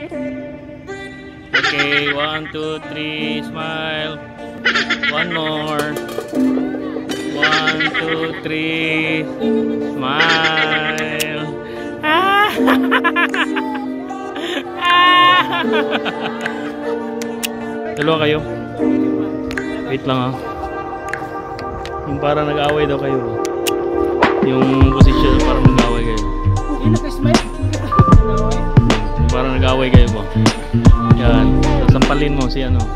Okay, 1, 2, 3, smile. One more. 1, 2, 3, smile. Ah! Dalawa kayo. Wait lang ah. Yung parang nag-away daw kayo. Yung position parang nag-away kayo. Hindi nag-smile. Yung parang nag-away kayo ba? Yan. Sasampalin mo si ano.